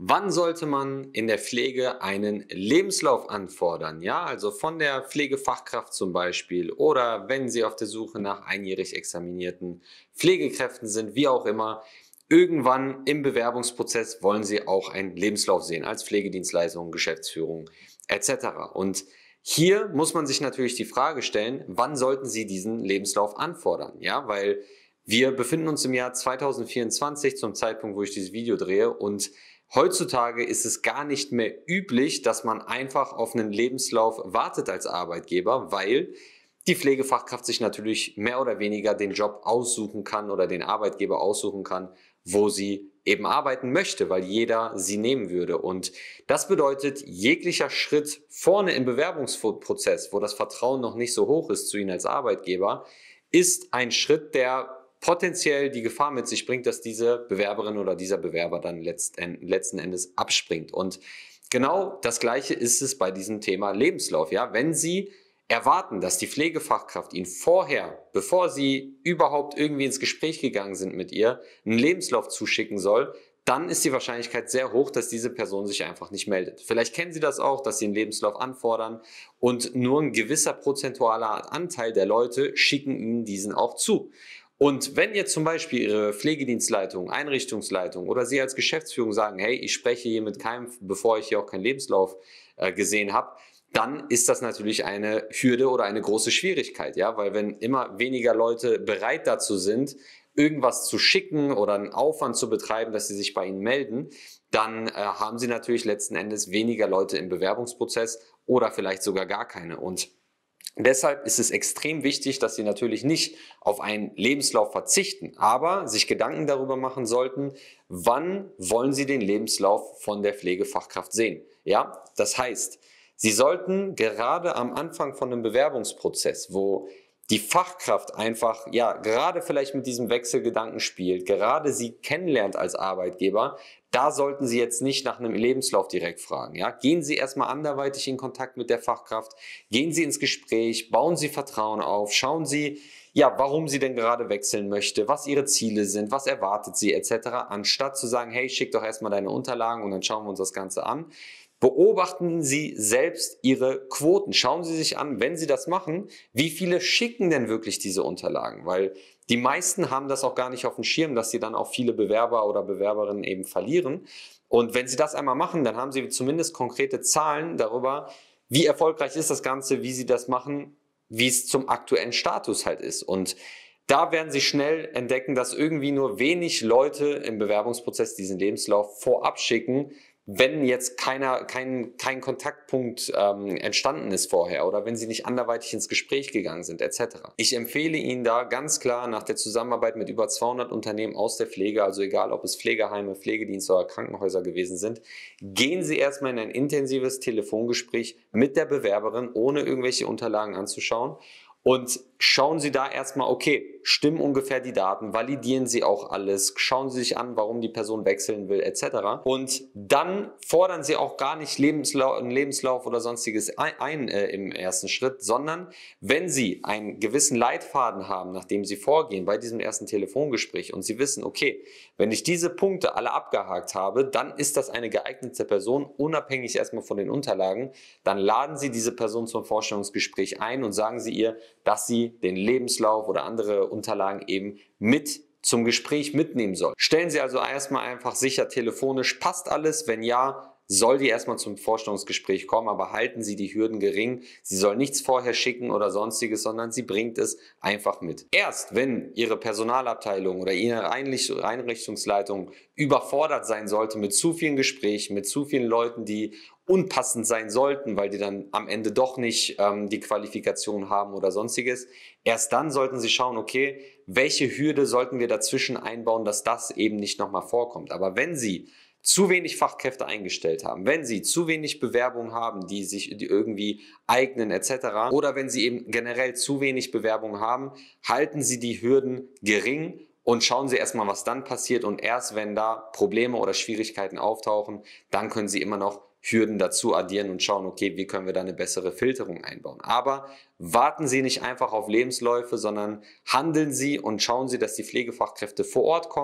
Wann sollte man in der Pflege einen Lebenslauf anfordern? Ja, also von der Pflegefachkraft zum Beispiel oder wenn Sie auf der Suche nach einjährig examinierten Pflegekräften sind, wie auch immer. Irgendwann im Bewerbungsprozess wollen Sie auch einen Lebenslauf sehen als Pflegedienstleitung, Geschäftsführung etc. Und hier muss man sich natürlich die Frage stellen, wann sollten Sie diesen Lebenslauf anfordern? Ja, weil wir befinden uns im Jahr 2024 zum Zeitpunkt, wo ich dieses Video drehe, und heutzutage ist es gar nicht mehr üblich, dass man einfach auf einen Lebenslauf wartet als Arbeitgeber, weil die Pflegefachkraft sich natürlich mehr oder weniger den Job aussuchen kann oder den Arbeitgeber aussuchen kann, wo sie eben arbeiten möchte, weil jeder sie nehmen würde. Und das bedeutet, jeglicher Schritt vorne im Bewerbungsprozess, wo das Vertrauen noch nicht so hoch ist zu Ihnen als Arbeitgeber, ist ein Schritt, der potenziell die Gefahr mit sich bringt, dass diese Bewerberin oder dieser Bewerber dann letzten Endes abspringt. Und genau das Gleiche ist es bei diesem Thema Lebenslauf. Ja? Wenn Sie erwarten, dass die Pflegefachkraft Ihnen vorher, bevor Sie überhaupt irgendwie ins Gespräch gegangen sind mit ihr, einen Lebenslauf zuschicken soll, dann ist die Wahrscheinlichkeit sehr hoch, dass diese Person sich einfach nicht meldet. Vielleicht kennen Sie das auch, dass Sie einen Lebenslauf anfordern und nur ein gewisser prozentualer Anteil der Leute schicken Ihnen diesen auch zu. Und wenn jetzt zum Beispiel Ihre Pflegedienstleitung, Einrichtungsleitung oder Sie als Geschäftsführung sagen, hey, ich spreche hier mit keinem, bevor ich hier auch keinen Lebenslauf gesehen habe, dann ist das natürlich eine Hürde oder eine große Schwierigkeit, ja, weil wenn immer weniger Leute bereit dazu sind, irgendwas zu schicken oder einen Aufwand zu betreiben, dass sie sich bei Ihnen melden, dann haben Sie natürlich letzten Endes weniger Leute im Bewerbungsprozess oder vielleicht sogar gar keine. Und deshalb ist es extrem wichtig, dass Sie natürlich nicht auf einen Lebenslauf verzichten, aber sich Gedanken darüber machen sollten, wann wollen Sie den Lebenslauf von der Pflegefachkraft sehen. Ja, das heißt, Sie sollten gerade am Anfang von einem Bewerbungsprozess, wo die Fachkraft einfach, ja, gerade vielleicht mit diesem Wechselgedanken spielt, gerade Sie kennenlernt als Arbeitgeber, da sollten Sie jetzt nicht nach einem Lebenslauf direkt fragen. Ja? Gehen Sie erstmal anderweitig in Kontakt mit der Fachkraft, gehen Sie ins Gespräch, bauen Sie Vertrauen auf, schauen Sie, ja, warum sie denn gerade wechseln möchte, was ihre Ziele sind, was erwartet sie etc., anstatt zu sagen, hey, schick doch erstmal deine Unterlagen und dann schauen wir uns das Ganze an. Beobachten Sie selbst Ihre Quoten. Schauen Sie sich an, wenn Sie das machen, wie viele schicken denn wirklich diese Unterlagen? Weil die meisten haben das auch gar nicht auf dem Schirm, dass sie dann auch viele Bewerber oder Bewerberinnen eben verlieren. Und wenn Sie das einmal machen, dann haben Sie zumindest konkrete Zahlen darüber, wie erfolgreich ist das Ganze, wie Sie das machen, wie es zum aktuellen Status halt ist. Und da werden Sie schnell entdecken, dass irgendwie nur wenig Leute im Bewerbungsprozess diesen Lebenslauf vorab schicken, wenn jetzt kein Kontaktpunkt entstanden ist vorher oder wenn Sie nicht anderweitig ins Gespräch gegangen sind etc. Ich empfehle Ihnen da ganz klar nach der Zusammenarbeit mit über 200 Unternehmen aus der Pflege, also egal ob es Pflegeheime, Pflegedienste oder Krankenhäuser gewesen sind, gehen Sie erstmal in ein intensives Telefongespräch mit der Bewerberin, ohne irgendwelche Unterlagen anzuschauen. Und schauen Sie da erstmal, okay, stimmen ungefähr die Daten, validieren Sie auch alles, schauen Sie sich an, warum die Person wechseln will, etc. Und dann fordern Sie auch gar nicht einen Lebenslauf oder sonstiges im ersten Schritt, sondern wenn Sie einen gewissen Leitfaden haben, nachdem Sie vorgehen bei diesem ersten Telefongespräch und Sie wissen, okay, wenn ich diese Punkte alle abgehakt habe, dann ist das eine geeignete Person, unabhängig erstmal von den Unterlagen, dann laden Sie diese Person zum Vorstellungsgespräch ein und sagen Sie ihr, dass sie den Lebenslauf oder andere Unterlagen eben mit zum Gespräch mitnehmen soll. Stellen Sie also erstmal einfach sicher telefonisch, passt alles? Wenn ja, soll die erstmal zum Vorstellungsgespräch kommen, aber halten Sie die Hürden gering. Sie soll nichts vorher schicken oder sonstiges, sondern sie bringt es einfach mit. Erst wenn Ihre Personalabteilung oder Ihre Einrichtungsleitung überfordert sein sollte mit zu vielen Gesprächen, mit zu vielen Leuten, die unpassend sein sollten, weil die dann am Ende doch nicht die Qualifikation haben oder sonstiges, erst dann sollten Sie schauen, okay, welche Hürde sollten wir dazwischen einbauen, dass das eben nicht nochmal vorkommt. Aber wenn Sie zu wenig Fachkräfte eingestellt haben, wenn Sie zu wenig Bewerbungen haben, die irgendwie eignen etc. oder wenn Sie eben generell zu wenig Bewerbungen haben, halten Sie die Hürden gering und schauen Sie erstmal, was dann passiert, und erst wenn da Probleme oder Schwierigkeiten auftauchen, dann können Sie immer noch Hürden dazu addieren und schauen, okay, wie können wir da eine bessere Filterung einbauen. Aber warten Sie nicht einfach auf Lebensläufe, sondern handeln Sie und schauen Sie, dass die Pflegefachkräfte vor Ort kommen,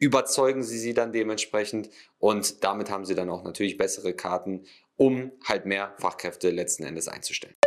überzeugen Sie sie dann dementsprechend und damit haben Sie dann auch natürlich bessere Karten, um halt mehr Fachkräfte letzten Endes einzustellen.